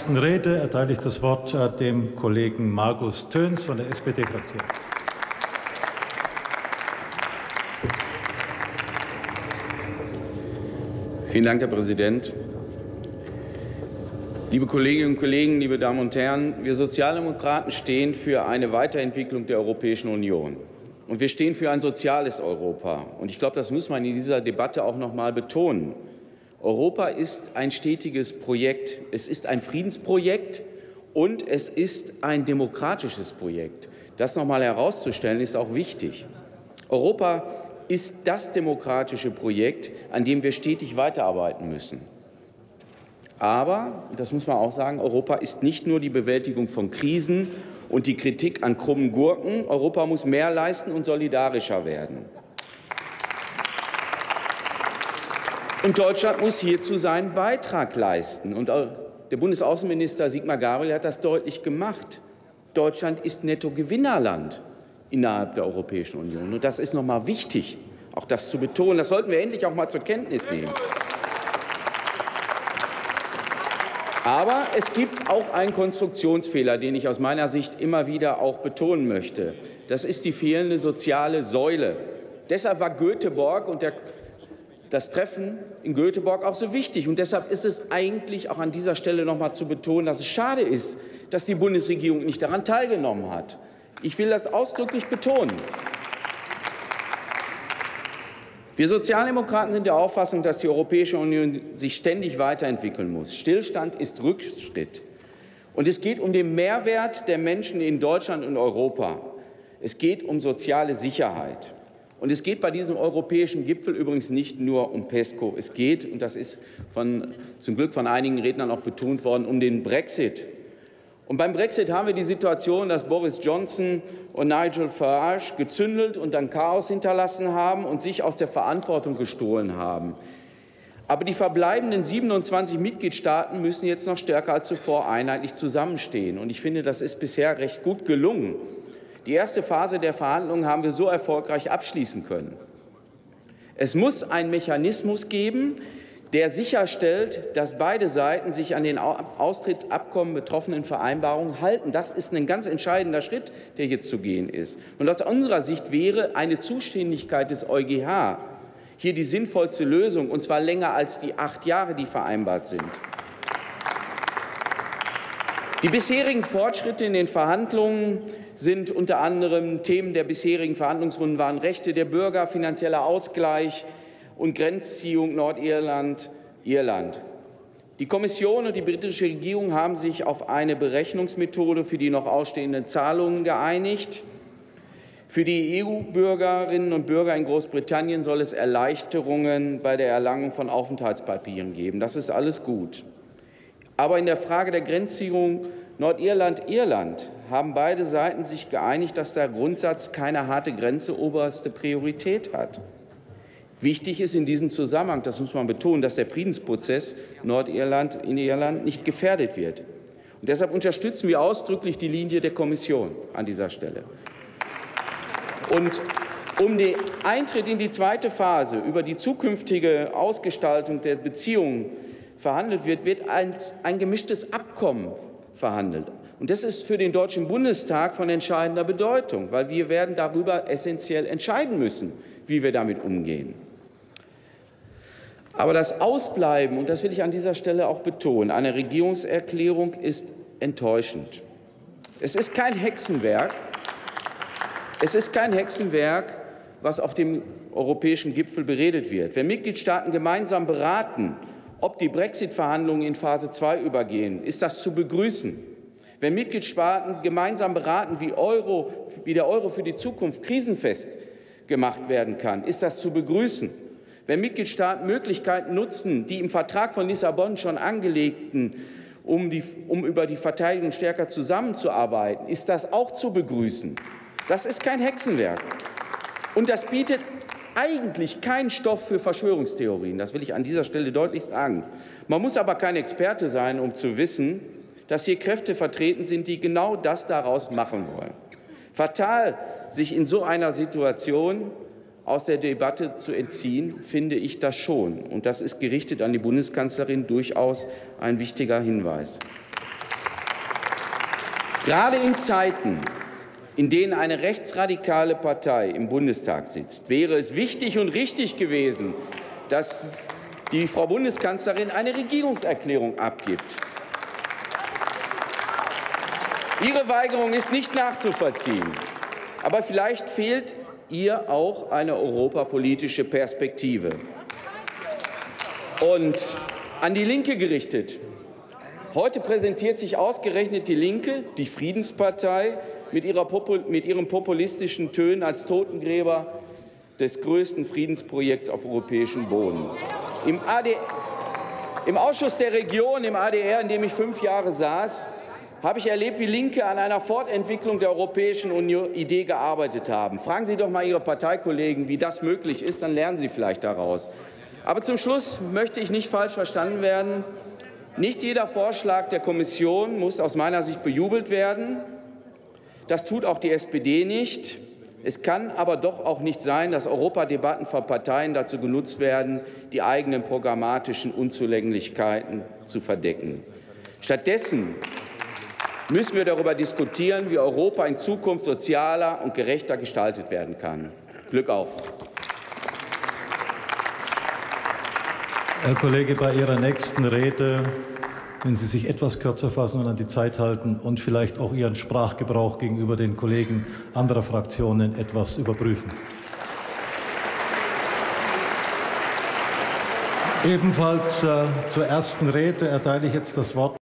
Rede erteile ich das Wort dem Kollegen Markus Töns von der SPD-Fraktion. Vielen Dank, Herr Präsident. Liebe Kolleginnen und Kollegen, liebe Damen und Herren, wir Sozialdemokraten stehen für eine Weiterentwicklung der Europäischen Union. Und wir stehen für ein soziales Europa. Und ich glaube, das muss man in dieser Debatte auch noch einmal betonen. Europa ist ein stetiges Projekt. Es ist ein Friedensprojekt und es ist ein demokratisches Projekt. Das noch einmal herauszustellen, ist auch wichtig. Europa ist das demokratische Projekt, an dem wir stetig weiterarbeiten müssen. Aber, das muss man auch sagen, Europa ist nicht nur die Bewältigung von Krisen und die Kritik an krummen Gurken. Europa muss mehr leisten und solidarischer werden. Und Deutschland muss hierzu seinen Beitrag leisten. Und der Bundesaußenminister Sigmar Gabriel hat das deutlich gemacht. Deutschland ist Nettogewinnerland innerhalb der Europäischen Union. Und das ist noch mal wichtig, auch das zu betonen. Das sollten wir endlich auch mal zur Kenntnis nehmen. Aber es gibt auch einen Konstruktionsfehler, den ich aus meiner Sicht immer wieder auch betonen möchte. Das ist die fehlende soziale Säule. Deshalb war Göteborg und das Treffen in Göteborg auch so wichtig. Und deshalb ist es eigentlich auch an dieser Stelle noch mal zu betonen, dass es schade ist, dass die Bundesregierung nicht daran teilgenommen hat. Ich will das ausdrücklich betonen. Wir Sozialdemokraten sind der Auffassung, dass die Europäische Union sich ständig weiterentwickeln muss. Stillstand ist Rückschritt. Und es geht um den Mehrwert der Menschen in Deutschland und Europa. Es geht um soziale Sicherheit. Und es geht bei diesem europäischen Gipfel übrigens nicht nur um PESCO. Es geht, und das ist zum Glück von einigen Rednern auch betont worden, um den Brexit. Und beim Brexit haben wir die Situation, dass Boris Johnson und Nigel Farage gezündelt und dann Chaos hinterlassen haben und sich aus der Verantwortung gestohlen haben. Aber die verbleibenden 27 Mitgliedstaaten müssen jetzt noch stärker als zuvor einheitlich zusammenstehen. Und ich finde, das ist bisher recht gut gelungen. Die erste Phase der Verhandlungen haben wir so erfolgreich abschließen können. Es muss einen Mechanismus geben, der sicherstellt, dass beide Seiten sich an den Austrittsabkommen betroffenen Vereinbarungen halten. Das ist ein ganz entscheidender Schritt, der jetzt zu gehen ist. Und aus unserer Sicht wäre eine Zuständigkeit des EuGH hier die sinnvollste Lösung, und zwar länger als die 8 Jahre, die vereinbart sind. Die bisherigen Fortschritte in den Verhandlungen sind unter anderem Themen der bisherigen Verhandlungsrunden waren Rechte der Bürger, finanzieller Ausgleich und Grenzziehung Nordirland, Irland. Die Kommission und die britische Regierung haben sich auf eine Berechnungsmethode für die noch ausstehenden Zahlungen geeinigt. Für die EU-Bürgerinnen und Bürger in Großbritannien soll es Erleichterungen bei der Erlangung von Aufenthaltspapieren geben. Das ist alles gut. Aber in der Frage der Grenzziehung Nordirland-Irland haben beide Seiten sich geeinigt, dass der Grundsatz keine harte Grenze oberste Priorität hat. Wichtig ist in diesem Zusammenhang, das muss man betonen, dass der Friedensprozess Nordirland in Irland nicht gefährdet wird. Und deshalb unterstützen wir ausdrücklich die Linie der Kommission an dieser Stelle. Und um den Eintritt in die zweite Phase über die zukünftige Ausgestaltung der Beziehungen verhandelt wird, wird ein gemischtes Abkommen verhandelt. Und das ist für den Deutschen Bundestag von entscheidender Bedeutung, weil wir werden darüber essentiell entscheiden müssen, wie wir damit umgehen. Aber das Ausbleiben, und das will ich an dieser Stelle auch betonen, einer Regierungserklärung ist enttäuschend. Es ist kein Hexenwerk. Es ist kein Hexenwerk, was auf dem europäischen Gipfel beredet wird. Wenn Mitgliedstaaten gemeinsam beraten, ob die Brexit-Verhandlungen in Phase 2 übergehen, ist das zu begrüßen. Wenn Mitgliedstaaten gemeinsam beraten, wie der Euro für die Zukunft krisenfest gemacht werden kann, ist das zu begrüßen. Wenn Mitgliedstaaten Möglichkeiten nutzen, die im Vertrag von Lissabon schon angelegten, um über die Verteidigung stärker zusammenzuarbeiten, ist das auch zu begrüßen. Das ist kein Hexenwerk. Und das bietet eigentlich keinen Stoff für Verschwörungstheorien. Das will ich an dieser Stelle deutlich sagen. Man muss aber kein Experte sein, um zu wissen, dass hier Kräfte vertreten sind, die genau das daraus machen wollen. Fatal, sich in so einer Situation aus der Debatte zu entziehen, finde ich das schon. Und das ist gerichtet an die Bundeskanzlerin durchaus ein wichtiger Hinweis. Gerade in Zeiten, in denen eine rechtsradikale Partei im Bundestag sitzt, wäre es wichtig und richtig gewesen, dass die Frau Bundeskanzlerin eine Regierungserklärung abgibt. Ihre Weigerung ist nicht nachzuvollziehen. Aber vielleicht fehlt ihr auch eine europapolitische Perspektive. Und an die Linke gerichtet. Heute präsentiert sich ausgerechnet die Linke, die Friedenspartei, mit ihren populistischen Tönen als Totengräber des größten Friedensprojekts auf europäischem Boden. Im Ausschuss der Region, im ADR, in dem ich 5 Jahre saß, habe ich erlebt, wie Linke an einer Fortentwicklung der europäischen Idee gearbeitet haben. Fragen Sie doch mal Ihre Parteikollegen, wie das möglich ist, dann lernen Sie vielleicht daraus. Aber zum Schluss möchte ich nicht falsch verstanden werden. Nicht jeder Vorschlag der Kommission muss aus meiner Sicht bejubelt werden. Das tut auch die SPD nicht. Es kann aber doch auch nicht sein, dass Europadebatten von Parteien dazu genutzt werden, die eigenen programmatischen Unzulänglichkeiten zu verdecken. Stattdessen müssen wir darüber diskutieren, wie Europa in Zukunft sozialer und gerechter gestaltet werden kann. Glück auf! Herr Kollege, bei Ihrer nächsten Rede, wenn Sie sich etwas kürzer fassen und an die Zeit halten und vielleicht auch Ihren Sprachgebrauch gegenüber den Kollegen anderer Fraktionen etwas überprüfen. Ebenfalls zur ersten Rede erteile ich jetzt das Wort